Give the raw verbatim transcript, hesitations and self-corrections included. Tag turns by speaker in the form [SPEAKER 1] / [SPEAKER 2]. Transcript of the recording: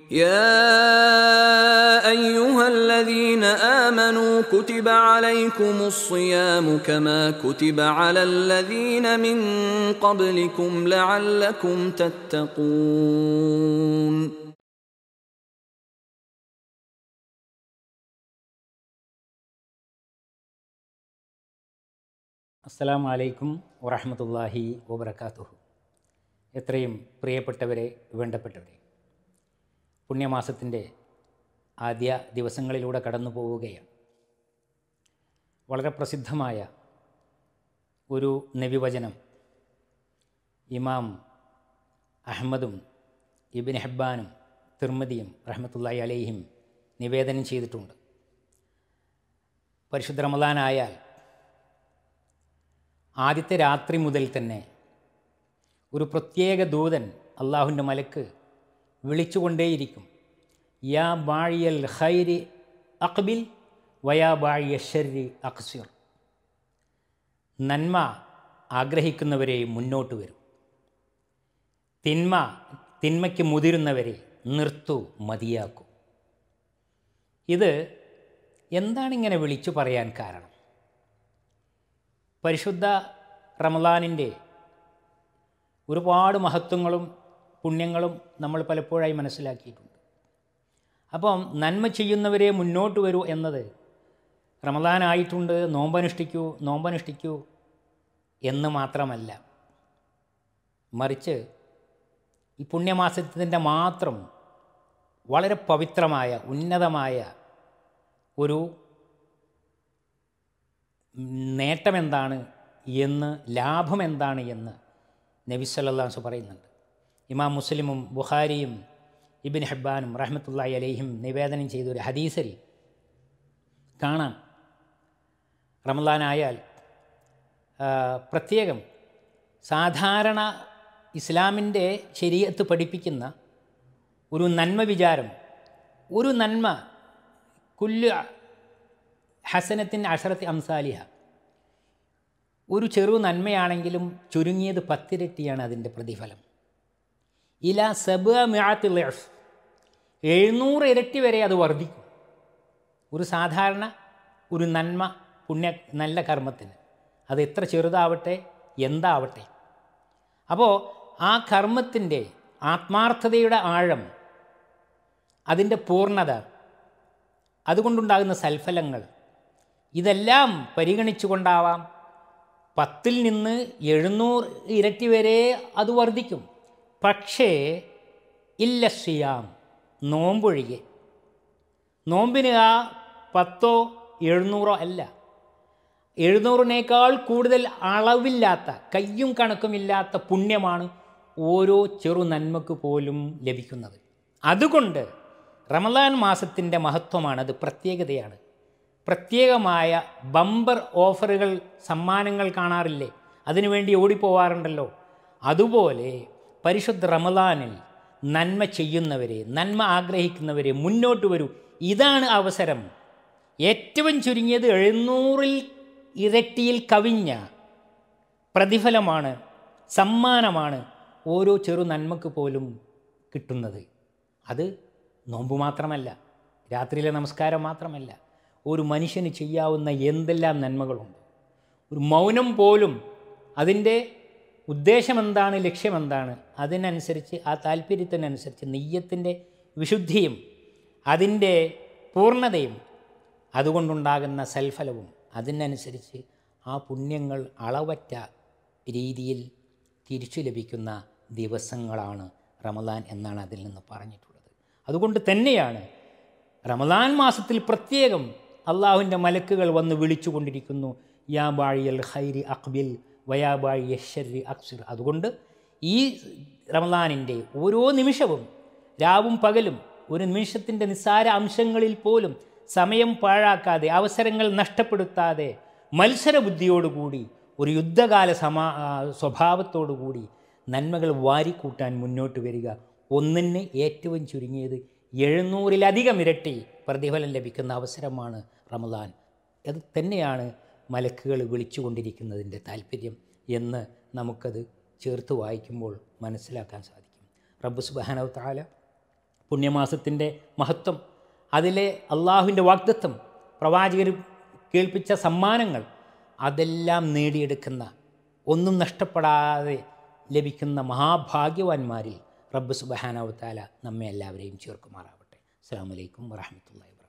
[SPEAKER 1] يا أيها الذين آمنوا كتب عليكم الصيام كما كتب على الذين من قبلكم لعلكم تتقون.
[SPEAKER 2] അസ്സലാമു അലൈക്കും വറഹ്മത്തുള്ളാഹി വബറകാതുഹു. എത്രയും പ്രിയപ്പെട്ടവരെ, വേണ്ടപ്പെട്ടവരെ, പുണ്യമാസത്തിൻ്റെ ആദ്യ ദിവസങ്ങളിലൂടെ കടന്നു പോവുകയാണ്. വളരെ പ്രസിദ്ധമായ ഒരു നബിവചനം ഇമാം അഹ്മദും ഇബ്നു ഹിബ്ബാനും തിർമിദിയും റഹ്മത്തുള്ളാഹി അലൈഹിം നിവേദനം ചെയ്തിട്ടുണ്ട്. പരിശുദ്ധ റമളാനായാൽ ആദ്യത്തെ രാത്രി മുതൽ തന്നെ ഒരു പ്രത്യേക ദൂതൻ, അള്ളാഹുവിൻ്റെ മലക്ക്, വിളിച്ചുകൊണ്ടേയിരിക്കും. യാ ബാഴിയൽ ഖൈരി അഖ്ബിൽ വയാ ബാഴിയ ശർരി അഖ്സിർ. നന്മ ആഗ്രഹിക്കുന്നവരെ മുന്നോട്ട് വരും, തിന്മ തിന്മയ്ക്ക് മുതിരുന്നവരെ നിർത്തൂ, മതിയാക്കൂ. ഇത് എന്താണിങ്ങനെ വിളിച്ചു പറയാൻ കാരണം? പരിശുദ്ധ റമളാനിൻ്റെ ഒരുപാട് മഹത്വങ്ങളും പുണ്യങ്ങളും നമ്മൾ പലപ്പോഴായി മനസ്സിലാക്കിയിട്ടുണ്ട്. അപ്പം നന്മ ചെയ്യുന്നവരെ മുന്നോട്ട് വരൂ എന്നത് റമളാനായിട്ടുണ്ട്, നോമ്പനുഷ്ഠിക്കൂ നോമ്പനുഷ്ഠിക്കൂ എന്ന് മാത്രമല്ല, മറിച്ച് ഈ പുണ്യമാസത്തിൻ്റെ മാത്രം വളരെ പവിത്രമായ ഉന്നതമായ ഒരു നേട്ടമെന്താണ് എന്ന്, ലാഭം എന്താണ് എന്ന് നബി സല്ലല്ലാഹു അലൈഹി വസല്ലം പറയുന്നുണ്ട്. ഇമാം മുസ്ലിമും ബുഖാരിയും ഇബ്നു ഹിബ്ബാനും റഹ്മത്തുള്ളാഹി അലൈഹിം നിവേദനം ചെയ്തൊരു ഹദീസിൽ കാണാം, റമളാനായാൽ പ്രത്യേകം സാധാരണ ഇസ്ലാമിൻ്റെ ശരീഅത്ത് പഠിപ്പിക്കുന്ന ഒരു നന്മ വിചാരം, ഒരു നന്മ കുല്ലു ഹസനത്തിൻ അഷറത്തി അംസാലിഹ, ഒരു ചെറു നന്മയാണെങ്കിലും ചുരുങ്ങിയത് പത്തിരട്ടിയാണ് അതിൻ്റെ പ്രതിഫലം. ഇല സബ മിഅത്തി ളിഅഫ്, എഴുന്നൂറ് ഇരട്ടി വരെ അത് വർദ്ധിക്കും. ഒരു സാധാരണ ഒരു നന്മ, പുണ്യ നല്ല കർമ്മത്തിന്, അത് എത്ര ചെറുതാവട്ടെ എന്താവട്ടെ. അപ്പോൾ ആ കർമ്മത്തിൻ്റെ ആത്മാർത്ഥതയുടെ ആഴം, അതിൻ്റെ പൂർണ്ണത, അതുകൊണ്ടുണ്ടാകുന്ന സൽഫലങ്ങൾ, ഇതെല്ലാം പരിഗണിച്ചുകൊണ്ടാവാം പത്തിൽ നിന്ന് എഴുന്നൂറ് ഇരട്ടി വരെ അത് വർദ്ധിക്കും. പക്ഷേ ഇല്ല സിയാം, നോമ്പൊഴികെ. നോമ്പിന് ആ പത്തോ എഴുന്നൂറോ അല്ല, എഴുന്നൂറിനേക്കാൾ കൂടുതൽ അളവില്ലാത്ത, കയ്യും കണക്കുമില്ലാത്ത പുണ്യമാണ് ഓരോ ചെറു നന്മക്ക് പോലും ലഭിക്കുന്നത്. അതുകൊണ്ട് റമളാൻ മാസത്തിൻ്റെ മഹത്വമാണ്, അത് പ്രത്യേകതയാണ്. പ്രത്യേകമായ ബമ്പർ ഓഫറുകൾ, സമ്മാനങ്ങൾ കാണാറില്ലേ? അതിനുവേണ്ടി ഓടിപ്പോവാറുണ്ടല്ലോ. അതുപോലെ പരിശുദ്ധ റമളാനിൽ നന്മ ചെയ്യുന്നവരെ, നന്മ ആഗ്രഹിക്കുന്നവരെ മുന്നോട്ട് വരൂ. ഇതാണ് അവസരം. ഏറ്റവും ചുരുങ്ങിയത് എഴുന്നൂറിൽ ഇരട്ടിയിൽ കവിഞ്ഞ പ്രതിഫലമാണ്, സമ്മാനമാണ് ഓരോ ചെറു നന്മക്ക് പോലും കിട്ടുന്നത്. അത് നോമ്പ് മാത്രമല്ല, രാത്രിയിലെ നമസ്കാരം മാത്രമല്ല, ഒരു മനുഷ്യന് ചെയ്യാവുന്ന എന്തെല്ലാം നന്മകളുണ്ട്. ഒരു മൗനം പോലും അതിൻ്റെ ഉദ്ദേശമെന്താണ്, ലക്ഷ്യമെന്താണ്, അതിനനുസരിച്ച്, ആ താല്പര്യത്തിനനുസരിച്ച് നെയ്യത്തിൻ്റെ വിശുദ്ധിയും അതിൻ്റെ പൂർണ്ണതയും അതുകൊണ്ടുണ്ടാകുന്ന സൽഫലവും അതിനനുസരിച്ച് ആ പുണ്യങ്ങൾ അളവറ്റ രീതിയിൽ തിരിച്ചു ലഭിക്കുന്ന ദിവസങ്ങളാണ് റമളാൻ എന്നാണ് അതിൽ നിന്ന് പറഞ്ഞിട്ടുള്ളത്. അതുകൊണ്ട് തന്നെയാണ് റമളാൻ മാസത്തിൽ പ്രത്യേകം അള്ളാഹുവിൻ്റെ മലക്കുകൾ വന്ന് വിളിച്ചു കൊണ്ടിരിക്കുന്നു, യാ ബാഴിയൽ ഖൈരി അഖ്ബിൽ വയാ ബാഴിയ ശർരി അഖ്സിർ. അതുകൊണ്ട് ഈ റമളാനിൻ്റെ ഓരോ നിമിഷവും, രാവും പകലും, ഒരു നിമിഷത്തിൻ്റെ നിസ്സാര അംശങ്ങളിൽ പോലും സമയം പാഴാക്കാതെ, അവസരങ്ങൾ നഷ്ടപ്പെടുത്താതെ, മത്സരബുദ്ധിയോടുകൂടി, ഒരു യുദ്ധകാല സമാ സ്വഭാവത്തോടുകൂടി നന്മകൾ വാരിക്കൂട്ടാൻ മുന്നോട്ട് വരിക. ഒന്നിന് ഏറ്റവും ചുരുങ്ങിയത് എഴുന്നൂറിലധികം ഇരട്ടി പ്രതിഫലം ലഭിക്കുന്ന അവസരമാണ് റമളാൻ. അത് തന്നെയാണ് മലക്കുകൾ വിളിച്ചുകൊണ്ടിരിക്കുന്നതിൻ്റെ താല്പര്യം എന്ന് നമുക്കത് ചേർത്ത് വായിക്കുമ്പോൾ മനസ്സിലാക്കാൻ സാധിക്കും. റബ്ബ് സുബ്ഹാനഹു വ തആല പുണ്യമാസത്തിൻ്റെ മഹത്വം, അതിലെ അള്ളാഹുവിൻ്റെ വാഗ്ദത്തം, പ്രവാചകർ കേൾപ്പിച്ച സമ്മാനങ്ങൾ, അതെല്ലാം നേടിയെടുക്കുന്ന, ഒന്നും നഷ്ടപ്പെടാതെ ലഭിക്കുന്ന മഹാഭാഗ്യവാന്മാരിൽ റബ്ബ് സുബ്ഹാനഹു വ തആല നമ്മെ എല്ലാവരെയും ചേർക്കുമാറാവട്ടെ. അസ്സലാമു അലൈക്കും വറഹ്മത്തുള്ളാഹി വബറകാതുഹു.